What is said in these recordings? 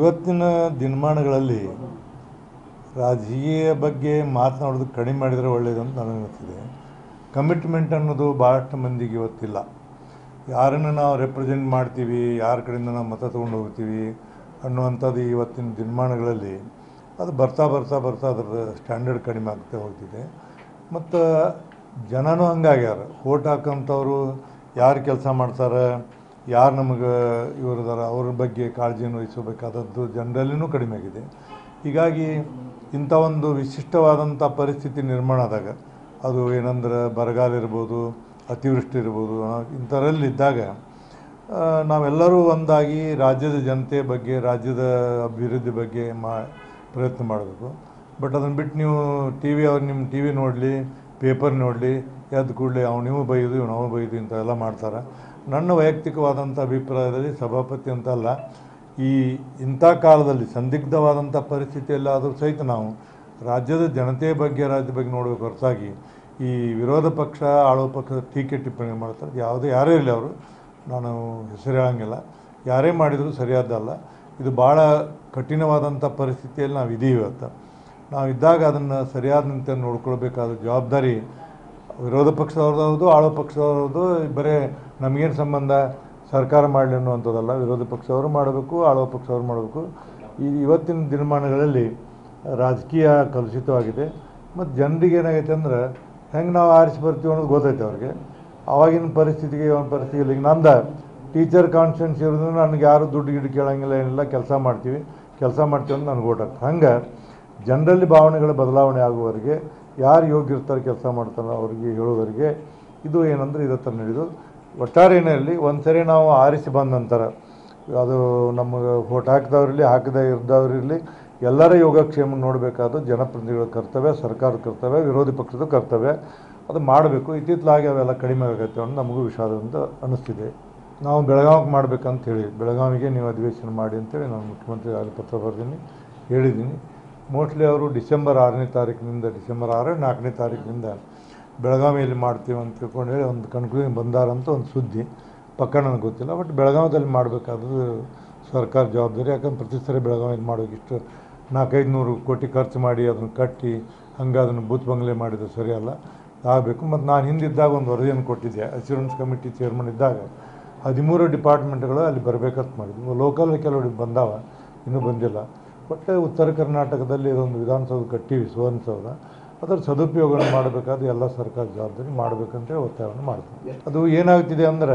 ಇವತ್ತಿನ ದಿನಮಾನಗಳಲ್ಲಿ ರಾಜಕೀಯ ಬಗ್ಗೆ ಮಾತನಾಡೋದು ಕಡಿಮೆ ಮಾಡಿದರೆ ಒಳ್ಳೆಯದು ಅಂತ ನನಗನ್ನಿಸ್ತಿದೆ. ಕಮಿಟ್ಮೆಂಟ್ ಅನ್ನೋದು ಭಾಳಷ್ಟು ಮಂದಿಗೆ ಇವತ್ತಿಲ್ಲ. ಯಾರನ್ನು ನಾವು ರೆಪ್ರೆಸೆಂಟ್ ಮಾಡ್ತೀವಿ, ಯಾರ ಕಡೆಯಿಂದ ನಾವು ಮತ ತೊಗೊಂಡು ಹೋಗ್ತೀವಿ ಅನ್ನುವಂಥದ್ದು ಇವತ್ತಿನ ದಿನಮಾನಗಳಲ್ಲಿ ಅದು ಬರ್ತಾ ಅದರ ಸ್ಟ್ಯಾಂಡರ್ಡ್ ಕಡಿಮೆ ಆಗ್ತಾ ಹೋಗ್ತಿದೆ. ಮತ್ತು ಜನನೂ ಹಂಗಾಗ್ಯಾರ. ವೋಟ್ ಹಾಕೋಂಥವ್ರು ಯಾರು ಕೆಲಸ ಮಾಡ್ತಾರೆ, ಯಾರು ನಮಗೆ ಇವರದಾರ ಅವ್ರ ಬಗ್ಗೆ ಕಾಳಜಿಯನ್ನು ವಹಿಸಬೇಕಾದದ್ದು ಜನರಲ್ಲಿನೂ ಕಡಿಮೆ ಆಗಿದೆ. ಹೀಗಾಗಿ ಇಂಥ ಒಂದು ವಿಶಿಷ್ಟವಾದಂಥ ಪರಿಸ್ಥಿತಿ ನಿರ್ಮಾಣ ಆದಾಗ, ಅದು ಏನಂದ್ರೆ ಬರಗಾಲ ಇರ್ಬೋದು, ಅತಿವೃಷ್ಟಿ ಇರ್ಬೋದು, ಇಂಥರಲ್ಲಿದ್ದಾಗ ನಾವೆಲ್ಲರೂ ಒಂದಾಗಿ ರಾಜ್ಯದ ಜನತೆ ಬಗ್ಗೆ, ರಾಜ್ಯದ ಅಭಿವೃದ್ಧಿ ಬಗ್ಗೆ ಪ್ರಯತ್ನ ಮಾಡಬೇಕು. ಬಟ್ ಅದನ್ನು ಬಿಟ್ಟು ನೀವು ನಿಮ್ಮ ಟಿ ವಿ ನೋಡಲಿ, ಪೇಪರ್ ನೋಡಲಿ, ಎದ್ದು ಕೂಡಲೇ ನೀವು ಬೈದು ನಾವು ಬೈದು ಇಂಥವೆಲ್ಲ ಮಾಡ್ತಾರೆ. ನನ್ನ ವೈಯಕ್ತಿಕವಾದಂಥ ಅಭಿಪ್ರಾಯದಲ್ಲಿ ಸಭಾಪತಿ ಅಂತಲ್ಲ, ಇಂಥ ಕಾಲದಲ್ಲಿ ಸಂದಿಗ್ಧವಾದಂಥ ಪರಿಸ್ಥಿತಿಯಲ್ಲಾದರೂ ಸಹಿತ ನಾವು ರಾಜ್ಯದ ಜನತೆಯ ಬಗ್ಗೆ, ರಾಜ್ಯದ ಬಗ್ಗೆ ನೋಡಬೇಕು ಹೊರತಾಗಿ ಈ ವಿರೋಧ ಪಕ್ಷ ಆಳುವ ಪಕ್ಷದ ಟೀಕೆ ಟಿಪ್ಪಣಿ ಮಾಡ್ತಾರೆ. ಯಾರೇ ಇರಲಿ ಅವರು, ನಾನು ಹೆಸರು ಹೇಳೋಂಗಿಲ್ಲ, ಯಾರೇ ಮಾಡಿದರೂ ಸರಿಯಾದ್ದಲ್ಲ. ಇದು ಭಾಳ ಕಠಿಣವಾದಂಥ ಪರಿಸ್ಥಿತಿಯಲ್ಲಿ ನಾವು ಇದ್ದೀವಿ. ಇವತ್ತು ನಾವು ಇದ್ದಾಗ ಅದನ್ನು ಸರಿಯಾದಂತೆ ನೋಡ್ಕೊಳ್ಬೇಕಾದ ಜವಾಬ್ದಾರಿ ವಿರೋಧ ಪಕ್ಷದವ್ರದ್ದು ಹೌದು, ಆಳುವ ಪಕ್ಷದವ್ರದ್ದು. ಬರೀ ನಮಗೇನು ಸಂಬಂಧ, ಸರ್ಕಾರ ಮಾಡಲಿ ಅನ್ನುವಂಥದ್ದಲ್ಲ. ವಿರೋಧ ಪಕ್ಷವರು ಮಾಡಬೇಕು, ಆಳುವ ಪಕ್ಷವರು ಮಾಡಬೇಕು. ಇವತ್ತಿನ ದಿನಮಾನಗಳಲ್ಲಿ ರಾಜಕೀಯ ಕಲುಷಿತವಾಗಿದೆ. ಮತ್ತು ಜನರಿಗೆ ಏನಾಗೈತೆ ಅಂದ್ರೆ ಹೆಂಗೆ ನಾವು ಆರಿಸಿ ಬರ್ತೀವಿ ಅನ್ನೋದು ಗೊತ್ತೈತೆ ಅವ್ರಿಗೆ. ಆವಾಗಿನ ಪರಿಸ್ಥಿತಿಗೆ ಈಗ ನಂದು ಟೀಚರ್ ಕಾನ್ಸ್ಟಿಟ್ಯೂನ್ಸಿ ಇರೋದ್ರಿಂದ ನನಗೆ ಯಾರು ದುಡ್ಡು ಗಿಡ್ಡು ಕೇಳೋಂಗಿಲ್ಲ, ಏನಿಲ್ಲ, ಕೆಲಸ ಮಾಡ್ತೀವಿ ಅಂತ ನನಗೆ ಓಟ್ ಆಗ್ತದೆ. ಹಂಗೆ ಜನರಲ್ಲಿ ಭಾವನೆಗಳ ಬದಲಾವಣೆ ಆಗುವವರೆಗೆ, ಯಾರು ಯೋಗ್ಯ ಇರ್ತಾರೆ ಕೆಲಸ ಮಾಡ್ತಾರೋ ಅವ್ರಿಗೆ ಹೇಳೋವರೆಗೆ ಇದು ಏನಂದ್ರೆ ಇದೇ ಥರ ನಡೆದು. ಒಟ್ಟಾರೆ ಏನಿರಲಿ, ಒಂದು ಸರಿ ನಾವು ಆರಿಸಿ ಬಂದ ನಂತರ ಅದು ನಮಗೆ ವೋಟ್ ಹಾಕಿದವ್ರಿರಲಿ, ಹಾಕದೇ ಇದ್ದವ್ರಿರಲಿ, ಎಲ್ಲರ ಯೋಗಕ್ಷೇಮ ನೋಡಬೇಕಾದ ಜನಪ್ರತಿನಿಧಿಗಳ ಕರ್ತವ್ಯ, ಸರ್ಕಾರದ ಕರ್ತವ್ಯ, ವಿರೋಧಿ ಪಕ್ಷದ ಕರ್ತವ್ಯ. ಅದು ಮಾಡಬೇಕು. ಇತ್ತಿತ್ತಲಾಗಿ ಅವೆಲ್ಲ ಕಡಿಮೆ ಆಗುತ್ತೆ ಅನ್ನೋ ನಮಗೂ ವಿಷಾದ ಅಂತ ಅನ್ನಿಸ್ತಿದೆ. ನಾವು ಬೆಳಗಾವಿಗೆ ಮಾಡ್ಬೇಕಂತ ಹೇಳಿ, ಬೆಳಗಾವಿಗೆ ನೀವು ಅಧಿವೇಶನ ಮಾಡಿ ಅಂತೇಳಿ ನಾನು ಮುಖ್ಯಮಂತ್ರಿ ಆಗಿ ಪತ್ರ ಬರೆದೀನಿ, ಹೇಳಿದ್ದೀನಿ. ಮೋಸ್ಟ್ಲಿ ಅವರು ಡಿಸೆಂಬರ್ 6ನೇ ತಾರೀಕಿನಿಂದ, ಡಿಸೆಂಬರ್ 6, 4ನೇ ತಾರೀಕಿನಿಂದ ಬೆಳಗಾವಿಯಲ್ಲಿ ಮಾಡ್ತೀವಿ ಅಂತ ತಿಳ್ಕೊಂಡು ಹೇಳಿ ಒಂದು ಕನ್ಕ್ಲೂಷನ್ ಬಂದಾರಂತ ಒಂದು ಸುದ್ದಿ. ಪಕ್ಕ ನನಗೆ ಗೊತ್ತಿಲ್ಲ. ಬಟ್ ಬೆಳಗಾವಿಯಲ್ಲಿ ಮಾಡಬೇಕಾದ್ರೂ ಸರ್ಕಾರ ಜವಾಬ್ದಾರಿ. ಯಾಕಂದ್ರೆ ಪ್ರತಿ ಸರಿ ಬೆಳಗಾವಿಯಲ್ಲಿ ಮಾಡೋಕೆ ಇಷ್ಟು 400-500 ಕೋಟಿ ಖರ್ಚು ಮಾಡಿ ಅದನ್ನು ಕಟ್ಟಿ ಹಂಗೆ ಅದನ್ನು ಬೂತ್ ಬಂಗ್ಲೆ ಮಾಡಿದ್ದು ಸರಿಯಲ್ಲ, ಆಗಬೇಕು. ಮತ್ತು ನಾನು ಹಿಂದಿದ್ದಾಗ ಒಂದು ವರದಿಯನ್ನು ಕೊಟ್ಟಿದ್ದೆ, ಅಶ್ಯೂರೆನ್ಸ್ ಕಮಿಟಿ ಚೇರ್ಮನ್ ಇದ್ದಾಗ 13 ಡಿಪಾರ್ಟ್ಮೆಂಟ್ಗಳು ಅಲ್ಲಿ ಬರಬೇಕಂತ ಮಾಡಿದ್ವಿ. ಲೋಕಲ್ ಕೆಲವು ಬಂದಾವ, ಇನ್ನೂ ಬಂದಿಲ್ಲ. ಬಟ್ ಉತ್ತರ ಕರ್ನಾಟಕದಲ್ಲಿ ಇದೊಂದು ವಿಧಾನಸೌಧ ಕಟ್ಟಿವಿ, ಸುವರ್ಣಸೌಧ. ಅದರ ಸದುಪಯೋಗವನ್ನು ಮಾಡಬೇಕಾದ್ರೆ ಎಲ್ಲ ಸರ್ಕಾರ ಜವಾಬ್ದಾರಿ ಮಾಡಬೇಕಂತೇಳಿ ಒತ್ತಾಯವನ್ನು ಮಾಡ್ತಾರೆ. ಅದು ಏನಾಗ್ತಿದೆ ಅಂದರೆ,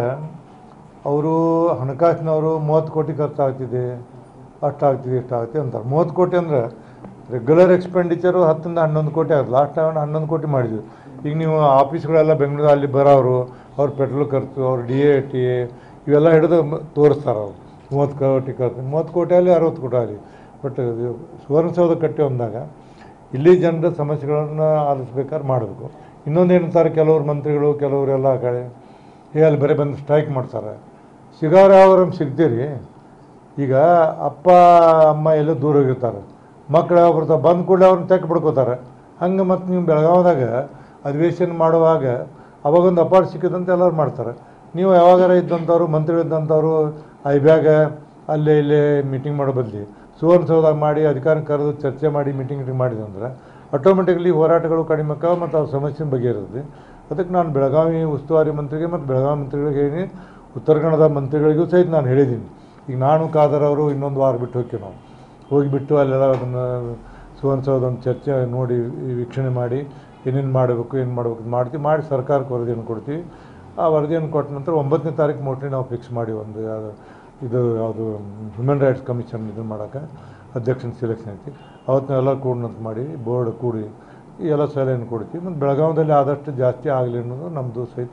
ಅವರು ಹಣಕಾಸಿನವರು 30 ಕೋಟಿ ಖರ್ಚಾಗ್ತಿದೆ, ಅಷ್ಟಾಗ್ತಿದೆ ಇಷ್ಟಾಗ್ತಿದೆ ಅಂತಾರೆ. 30 ಕೋಟಿ ಅಂದರೆ ರೆಗ್ಯುಲರ್ ಎಕ್ಸ್ಪೆಂಡಿಚರು 10ರಿಂದ 11 ಕೋಟಿ ಆಗುತ್ತೆ. ಲಾಸ್ಟ್ ಟೈಮ್ 11 ಕೋಟಿ ಮಾಡಿದ್ವಿ. ಈಗ ನೀವು ಆಫೀಸ್ಗಳೆಲ್ಲ ಬೆಂಗಳೂರು ಅಲ್ಲಿ ಬರೋರು, ಅವ್ರ ಪೆಟ್ರೋಲ್ ಖರ್ಚು, ಅವ್ರ DAT ಇವೆಲ್ಲ ಹಿಡಿದು ತೋರಿಸ್ತಾರೆ. ಅವರು 30 ಕೋಟಿ ಖರ್ಚು, 30 ಕೋಟಿ ಆಗಲಿ 60 ಕೋಟಿ ಆಗಲಿ. ಬಟ್ ಸುವರ್ಣಸೌಧ ಕಟ್ಟಿ ಅಂದಾಗ ಇಲ್ಲಿ ಜನರ ಸಮಸ್ಯೆಗಳನ್ನು ಆಲಿಸ್ಬೇಕಾದ್ರೆ ಮಾಡಬೇಕು. ಇನ್ನೊಂದು ಏನಂತಾರೆ ಕೆಲವರು ಮಂತ್ರಿಗಳು, ಕೆಲವರೆಲ್ಲ ಕಡೆ ಅಲ್ಲಿ ಬರೀ ಬಂದು ಸ್ಟ್ರೈಕ್ ಮಾಡ್ತಾರೆ. ಸಿಗಾರ ಅವ್ರನ್ನ ಸಿಗ್ತೀರಿ. ಈಗ ಅಪ್ಪ ಅಮ್ಮ ಎಲ್ಲೋ ದೂರ ಹೋಗಿರ್ತಾರೆ, ಮಕ್ಕಳು ಯಾವ ಬರ್ತಾರೆ, ಬಂದು ಕೂಡಲೇ ಅವ್ರನ್ನ ತೆಕ್ ಬಿಡ್ಕೋತಾರೆ. ಹಂಗೆ ಮತ್ತು ನೀವು ಬೆಳಗಾವಿದಾಗ ಅಧಿವೇಶನ ಮಾಡುವಾಗ ಅವಾಗೊಂದು ಅಪಾರ್ಟ್ ಸಿಕ್ಕಿದಂತೆ ಎಲ್ಲರೂ ಮಾಡ್ತಾರೆ. ನೀವು ಯಾವಾಗಾರ ಇದ್ದಂಥವ್ರು, ಮಂತ್ರಿಗಳಿದ್ದಂಥವ್ರು ಐಬ್ಯಾಗ ಅಲ್ಲೇ ಇಲ್ಲೇ ಮೀಟಿಂಗ್ ಮಾಡೋ ಬದಲಿ ಸುವರ್ಣಸೌಧ ಮಾಡಿ ಅಧಿಕಾರ ಕರೆದು ಚರ್ಚೆ ಮಾಡಿ ಮೀಟಿಂಗ್ ಮಾಡಿದಂದ್ರೆ ಆಟೋಮೆಟಿಕ್ಲಿ ಹೋರಾಟಗಳು ಕಡಿಮೆ ಆಕಾವ ಮತ್ತು ಅವ್ರ ಸಮಸ್ಯೆ ಬಗೆಹರಿದೆ. ಅದಕ್ಕೆ ನಾನು ಬೆಳಗಾವಿ ಉಸ್ತುವಾರಿ ಮಂತ್ರಿಗೆ ಮತ್ತು ಬೆಳಗಾವಿ ಮಂತ್ರಿಗಳಿಗೆ ಹೇಳಿ, ಉತ್ತರ ಕನ್ನಡದ ಮಂತ್ರಿಗಳಿಗೂ ಸಹಿತ ನಾನು ಹೇಳಿದ್ದೀನಿ. ಈಗ ನಾನು ಕಾದರ್ ಅವರು ಇನ್ನೊಂದು ವಾರ ಬಿಟ್ಟು ಹೋಗ್ತೀವಿ. ನಾವು ಹೋಗಿಬಿಟ್ಟು ಅಲ್ಲೆಲ್ಲ ಅದನ್ನು ಸುವರ್ಣಸೌಧ ಒಂದು ಚರ್ಚೆ ನೋಡಿ ವೀಕ್ಷಣೆ ಮಾಡಿ ಏನೇನು ಮಾಡಬೇಕು ಏನು ಮಾಡಬೇಕು ಮಾಡಿ ಸರ್ಕಾರಕ್ಕೆ ವರದಿಯನ್ನು ಕೊಡ್ತೀವಿ. ಆ ವರದಿಯನ್ನು ಕೊಟ್ಟ ನಂತರ 9ನೇ ತಾರೀಕು ಮೋಸ್ಟ್ಲಿ ನಾವು ಫಿಕ್ಸ್ ಮಾಡಿ ಒಂದು ಯಾವುದು ಹ್ಯೂಮನ್ ರೈಟ್ಸ್ ಕಮಿಷನ್ ಇದನ್ನು ಮಾಡೋಕ್ಕೆ ಅಧ್ಯಕ್ಷನ ಸೆಲೆಕ್ಷನ್ ಐತಿ. ಅವತ್ತು ನಾವೆಲ್ಲ ಕೂಡಿನಂತ ಮಾಡಿ ಬೋರ್ಡ್ ಕೂಡಿ ಈ ಎಲ್ಲ ಸಲಹೆಯನ್ನು ಕೊಡ್ತೀವಿ. ಮತ್ತು ಬೆಳಗಾವಿಯಲ್ಲಿ ಆದಷ್ಟು ಜಾಸ್ತಿ ಆಗಲಿ ಅನ್ನೋದು ನಮ್ಮದು ಸಹಿತ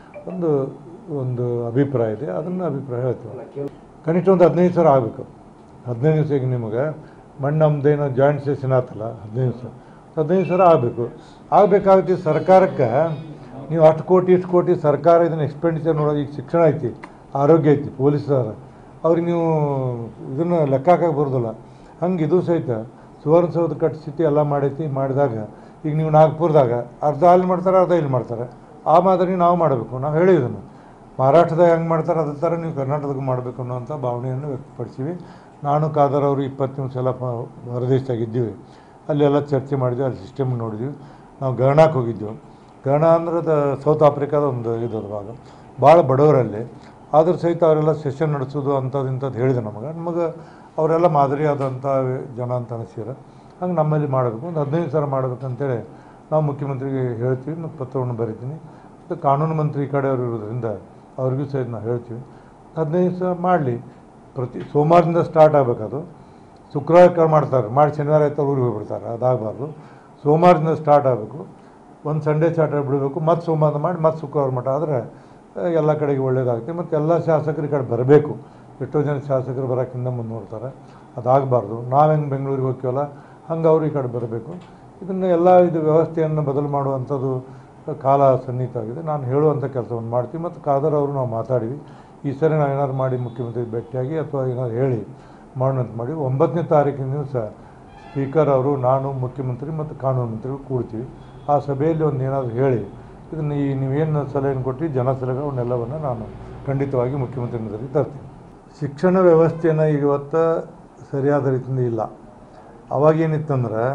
ಒಂದು ಅಭಿಪ್ರಾಯ ಇದೆ. ಅದನ್ನು ಅಭಿಪ್ರಾಯ ಹೇಳ್ತೀವಿ. ಕನಿಷ್ಠ ಒಂದು 15 ಸಾವಿರ ಆಗಬೇಕು. 15 ದಿವಸ ಈಗ ನಿಮಗೆ ನಮ್ಮದೇನೋ ಜಾಯಿಂಟ್ ಸೆಷನ್ ಆತಲ್ಲ, 15 ಸಾವಿರ ಆಗಬೇಕಾಗುತ್ತೆ. ಸರ್ಕಾರಕ್ಕೆ ನೀವು ಅಷ್ಟು ಕೋಟಿ ಇಷ್ಟು ಕೋಟಿ ಸರ್ಕಾರ ಇದನ್ನು ಎಕ್ಸ್ಪೆಂಡಿಚರ್ ನೋಡೋದು. ಈಗ ಶಿಕ್ಷಣ ಐತಿ, ಆರೋಗ್ಯ ಐತಿ, ಪೊಲೀಸರ ಅವ್ರಿಗೆ ನೀವು ಇದನ್ನು ಲೆಕ್ಕ ಹಾಕಕ್ಕೆ ಬರೋದಿಲ್ಲ. ಹಂಗೆ ಇದು ಸಹಿತ ಸುವರ್ಣಸೌಧ ಕಟ್ಟಿಸಿ ಎಲ್ಲ ಮಾಡಿದಾಗ ಈಗ ನೀವು ನಾಗ್ಪುರದಾಗ ಅರ್ಧ ಅಲ್ಲಿ ಮಾಡ್ತಾರೆ, ಅರ್ಧ ಇಲ್ಲಿ ಮಾಡ್ತಾರೆ. ಆ ಮಾದರಿ ನಾವು ಮಾಡಬೇಕು. ನಾವು ಹೇಳಿದ್ದನ್ನು ಮಹಾರಾಷ್ಟ್ರದಾಗ ಹೆಂಗೆ ಮಾಡ್ತಾರೆ ಅದೇ ಥರ ನೀವು ಕರ್ನಾಟಕದಾಗ ಮಾಡಬೇಕು ಅನ್ನೋಂಥ ಭಾವನೆಯನ್ನು ವ್ಯಕ್ತಪಡಿಸಿವಿ. ನಾನು ಖಾದರ್ ಅವರು 20 ನಿಮಿಷ ಎಲ್ಲ ಹೊರದೇಶದಾಗಿದ್ದೀವಿ. ಅಲ್ಲೆಲ್ಲ ಚರ್ಚೆ ಮಾಡಿದ್ವಿ, ಅಲ್ಲಿ ಸಿಸ್ಟಮ್ ನೋಡಿದ್ವಿ. ನಾವು ಗರ್ನಾಕ್ಕೆ ಹೋಗಿದ್ದೆವು. ಗರ್ನಾ ಅಂದ್ರೆ ಸೌತ್ ಆಫ್ರಿಕಾದ ಒಂದು ಇದರ ಭಾಗ, ಭಾಳ ಬಡವರಲ್ಲಿ. ಆದರೂ ಸಹಿತ ಅವರೆಲ್ಲ ಸೆಷನ್ ನಡೆಸೋದು ಅಂಥದ್ದು ಹೇಳಿದೆ ನಮಗೆ ಅವರೆಲ್ಲ ಮಾದರಿಯಾದಂಥ ಜನ ಅಂತ ಅನಿಸಿರ. ಹಂಗೆ ನಮ್ಮಲ್ಲಿ ಮಾಡಬೇಕು, ಒಂದು 15 ಸಾವಿರ ಮಾಡಬೇಕಂತೇಳಿ ನಾವು ಮುಖ್ಯಮಂತ್ರಿಗೆ ಹೇಳ್ತೀವಿ ಮತ್ತು ಪತ್ರವನ್ನು ಬರೀತೀನಿ. ಮತ್ತು ಕಾನೂನು ಮಂತ್ರಿ ಈ ಕಡೆ ಅವರು ಇರೋದ್ರಿಂದ ಅವ್ರಿಗೂ ಸಹಿತ ನಾವು ಹೇಳ್ತೀವಿ 15 ಸಾವಿರ ಮಾಡಲಿ. ಪ್ರತಿ ಸೋಮವಾರದಿಂದ ಸ್ಟಾರ್ಟ್ ಆಗಬೇಕದು. ಶುಕ್ರವಾರ ಮಾಡ್ತಾರೆ, ಮಾಡಿ ಶನಿವಾರ ಆಯ್ತು ಊರಿಗೆ ಹೋಗ್ಬಿಡ್ತಾರೆ. ಅದಾಗಬಾರ್ದು. ಸೋಮವಾರದಿಂದ ಸ್ಟಾರ್ಟ್ ಆಗಬೇಕು. ಒಂದು ಸಂಡೇ ಚಾರ್ಟರ್ ಬಿಡಬೇಕು, ಮತ್ತು ಸೋಮವಾರ ಮಾಡಿ ಮತ್ತು ಶುಕ್ರವಾರ ಮಟ್ಟ ಆದರೆ ಎಲ್ಲ ಕಡೆಗೆ ಒಳ್ಳೆಯದಾಗುತ್ತೆ. ಮತ್ತು ಎಲ್ಲ ಶಾಸಕರು ಈ ಕಡೆ ಬರಬೇಕು. ಎಷ್ಟೋ ಜನ ಶಾಸಕರು ಬರೋಕ್ಕಿಂತ ಮುಂದುವರ್ತಾರೆ. ಅದಾಗಬಾರ್ದು. ನಾವು ಹೆಂಗೆ ಬೆಂಗಳೂರಿಗೆ ಹೋಗ್ತೀವಲ್ಲ ಹಂಗೆ ಅವರು ಈ ಕಡೆ ಬರಬೇಕು. ಇದನ್ನು ಎಲ್ಲ ಇದು ವ್ಯವಸ್ಥೆಯನ್ನು ಬದಲು ಮಾಡುವಂಥದ್ದು ಕಾಲ ಸನ್ನಿಹಿತವಾಗಿದೆ. ನಾನು ಹೇಳುವಂಥ ಕೆಲಸವನ್ನು ಮಾಡ್ತೀವಿ. ಮತ್ತು ಖಾದರ್ ಅವರು ನಾವು ಮಾತಾಡಿವಿ, ಈ ಸರಿ ನಾವು ಏನಾದ್ರು ಮಾಡಿ ಮುಖ್ಯಮಂತ್ರಿ ಭೇಟಿಯಾಗಿ ಅಥವಾ ಏನಾದ್ರು ಹೇಳಿ ಮಾಡೋಣಂತ ಮಾಡಿ 9ನೇ ತಾರೀಕಿನ ದಿವಸ ಸ್ಪೀಕರ್ ಅವರು, ನಾನು, ಮುಖ್ಯಮಂತ್ರಿ ಮತ್ತು ಕಾನೂನು ಮಂತ್ರಿಗಳು ಕೂಡ್ತೀವಿ. ಆ ಸಭೆಯಲ್ಲಿ ಒಂದು ಏನಾದರೂ ಹೇಳಿ ಇದನ್ನು ನೀವೇನು ಸಲಹೆಯನ್ನು ಕೊಟ್ಟು ಜನ ಸಲಹೆಗಳನ್ನೆಲ್ಲವನ್ನು ನಾನು ಖಂಡಿತವಾಗಿ ಮುಖ್ಯಮಂತ್ರಿ ಮುಂದೆ ತರ್ತೀನಿ. ಶಿಕ್ಷಣ ವ್ಯವಸ್ಥೆಯನ್ನು ಇವತ್ತು ಸರಿಯಾದ ರೀತಿಯಿಂದ ಇಲ್ಲ. ಅವಾಗೇನಿತ್ತಂದ್ರೆ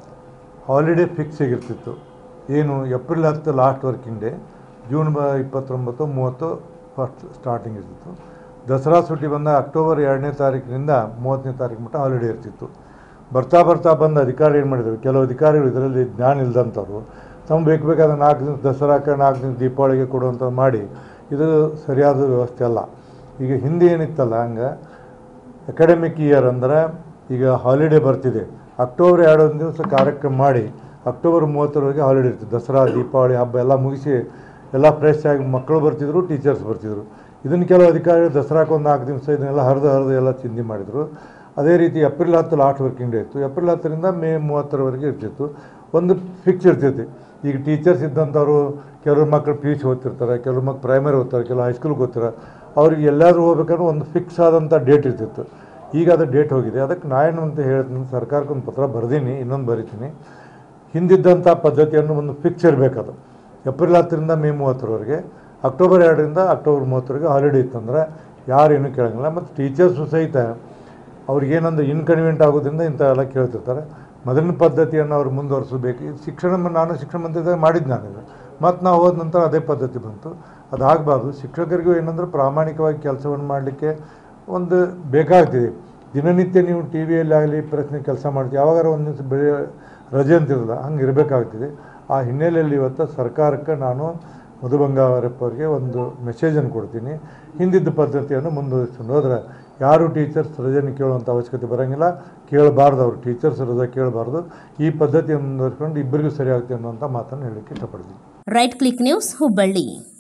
ಹಾಲಿಡೇ ಫಿಕ್ಸ್ ಆಗಿರ್ತಿತ್ತು. ಏನು April 10 last working day, June 29, 30 first starting ಇರ್ತಿತ್ತು. ದಸರಾ ಸುಟ್ಟಿ ಬಂದ ಅಕ್ಟೋಬರ್ 2ನೇ ತಾರೀಕಿನಿಂದ 30ನೇ ತಾರೀಕು ಮಟ್ಟ ಹಾಲಿಡೇ ಇರ್ತಿತ್ತು. ಬರ್ತಾ ಬಂದ ಅಧಿಕಾರಿ ಏನು ಮಾಡಿದರು, ಕೆಲವು ಅಧಿಕಾರಿಗಳು ಇದರಲ್ಲಿ ಜ್ಞಾನ ಇಲ್ದಂಥವ್ರು ತಮ್ಮ ಬೇಕಾದ 4 ದಿವಸ ದಸರಾಕ್ಕೆ 4 ದಿವಸ ದೀಪಾವಳಿಗೆ ಕೊಡುವಂಥದ್ದು ಮಾಡಿ, ಇದು ಸರಿಯಾದ ವ್ಯವಸ್ಥೆ ಅಲ್ಲ. ಈಗ ಹಿಂದೆ ಏನಿತ್ತಲ್ಲ ಹಂಗೆ ಅಕಾಡೆಮಿಕ್ ಇಯರ್ ಅಂದರೆ ಈಗ ಹಾಲಿಡೇ ಬರ್ತಿದೆ, ಅಕ್ಟೋಬರ್ 2 ದಿವಸ ಕಾರ್ಯಕ್ರಮ ಮಾಡಿ ಅಕ್ಟೋಬರ್ 30ರವರೆಗೆ ಹಾಲಿಡೇ ಇರ್ತಿತ್ತು. ದಸರಾ ದೀಪಾವಳಿ ಹಬ್ಬ ಎಲ್ಲ ಮುಗಿಸಿ ಎಲ್ಲ ಫ್ರೆಶ್ ಆಗಿ ಮಕ್ಕಳು ಬರ್ತಿದ್ರು, ಟೀಚರ್ಸ್ ಬರ್ತಿದ್ರು. ಇದನ್ನು ಕೆಲವು ಅಧಿಕಾರಿಗಳು ದಸರಾಕ್ಕೆ ಒಂದು 4 ದಿವಸ ಇದನ್ನೆಲ್ಲ ಹರಿದು ಎಲ್ಲ ಚಿಂದಿ ಮಾಡಿದರು. ಅದೇ ರೀತಿ ಏಪ್ರಿಲ್ 10 ಲಾಸ್ಟ್ ವರ್ಕಿಂಗ್ ಡೇ ಇತ್ತು. ಏಪ್ರಿಲ್ 10ರಿಂದ ಮೇ 30ರವರೆಗೆ ಇರ್ತಿತ್ತು. ಒಂದು ಫಿಕ್ಸ್ ಇರ್ತೈತಿ. ಈಗ ಟೀಚರ್ಸ್ ಇದ್ದಂಥವ್ರು ಕೆಲವ್ರು ಮಕ್ಕಳು PUC ಓದ್ತಿರ್ತಾರೆ, ಕೆಲವ್ರು ಮಕ್ಕಳು ಪ್ರೈಮರಿ ಓದ್ತಾರೆ, ಕೆಲವು ಹೈಸ್ಕೂಲ್ಗೆ ಓದ್ತಾರೆ. ಅವ್ರಿಗೆ ಎಲ್ಲಾದರೂ ಹೋಗ್ಬೇಕಾದ್ರೆ ಒಂದು ಫಿಕ್ಸ್ ಆದಂಥ ಡೇಟ್ ಇರ್ತಿತ್ತು. ಈಗ ಅದು ಡೇಟ್ ಹೋಗಿದೆ. ಅದಕ್ಕೆ ನಾನು ಅಂತ ಹೇಳ್ತೀನಿ, ಸರ್ಕಾರಕ್ಕೆ ಒಂದು ಪತ್ರ ಬರೆದೀನಿ, ಇನ್ನೊಂದು ಬರಿತೀನಿ. ಹಿಂದಿದ್ದಂಥ ಪದ್ಧತಿಯನ್ನು ಒಂದು ಫಿಕ್ಸ್ ಇರಬೇಕದು. ಏಪ್ರಿಲ್ 10ರಿಂದ ಮೇ 30ರವರೆಗೆ, ಅಕ್ಟೋಬರ್ 2ರಿಂದ ಅಕ್ಟೋಬರ್ 30ರವರೆಗೆ ಹಾಲಿಡೇ ಇತ್ತಂದ್ರೆ ಯಾರೇನು ಕೇಳೋಂಗಿಲ್ಲ. ಮತ್ತು ಟೀಚರ್ಸು ಸಹಿತ ಅವ್ರಿಗೇನೊಂದು ಇನ್ಕನ್ವೀನಿಯೆಂಟ್ ಆಗೋದ್ರಿಂದ ಇಂಥ ಎಲ್ಲ ಕೇಳ್ತಿರ್ತಾರೆ. ಮೊದಲಿನ ಪದ್ಧತಿಯನ್ನು ಅವ್ರು ಮುಂದುವರಿಸಬೇಕು. ನಾನು ಶಿಕ್ಷಣ ಮಂತ್ರಿದಾಗ ಮಾಡಿದ್ದು ನಾನಿದೆ. ಮತ್ತು ನಾವು ಹೋದ ನಂತರ ಅದೇ ಪದ್ಧತಿ ಬಂತು. ಅದಾಗಬಾರ್ದು. ಶಿಕ್ಷಕರಿಗೂ ಏನಂದ್ರೆ ಪ್ರಾಮಾಣಿಕವಾಗಿ ಕೆಲಸವನ್ನು ಮಾಡಲಿಕ್ಕೆ ಒಂದು ಬೇಕಾಗ್ತಿದೆ. ದಿನನಿತ್ಯ ನೀವು ಟಿ ವಿಯಲ್ಲಿ ಆಗಲಿ ಪ್ರಶ್ನೆ ಕೆಲಸ ಮಾಡ್ತೀವಿ, ಯಾವಾಗಾರ ಒಂದು ದಿವಸ ರಜೆ ಅಂತಿರಲ್ಲ, ಹಂಗೆ ಇರಬೇಕಾಗ್ತಿದೆ. ಆ ಹಿನ್ನೆಲೆಯಲ್ಲಿ ಇವತ್ತು ಸರ್ಕಾರಕ್ಕೆ ನಾನು ಮಧು ಬಂಗಾರಪ್ಪ ಅವರಿಗೆ ಒಂದು ಮೆಸೇಜನ್ನು ಕೊಡ್ತೀನಿ. ಹಿಂದಿದ್ದ ಪದ್ಧತಿಯನ್ನು ಮುಂದುವರಿಸ್ಕೊಂಡು ಹೋದರೆ ಯಾರು ಟೀಚರ್ಸ್ ರಜೆಯನ್ನು ಕೇಳುವಂಥ ಅವಶ್ಯಕತೆ ಬರೋಂಗಿಲ್ಲ, ಕೇಳಬಾರ್ದು. ಅವರು ಟೀಚರ್ಸ್ ರಜೆ ಕೇಳಬಾರ್ದು. ಈ ಪದ್ಧತಿಯನ್ನು ಮುಂದುವರಿಸ್ಕೊಂಡು ಇಬ್ಬರಿಗೂ ಸರಿಯಾಗುತ್ತೆ ಅನ್ನುವಂಥ ಮಾತನ್ನು ಹೇಳಲಿಕ್ಕೆ ಇಷ್ಟಪಡ್ತೀನಿ. Right click news Hubballi.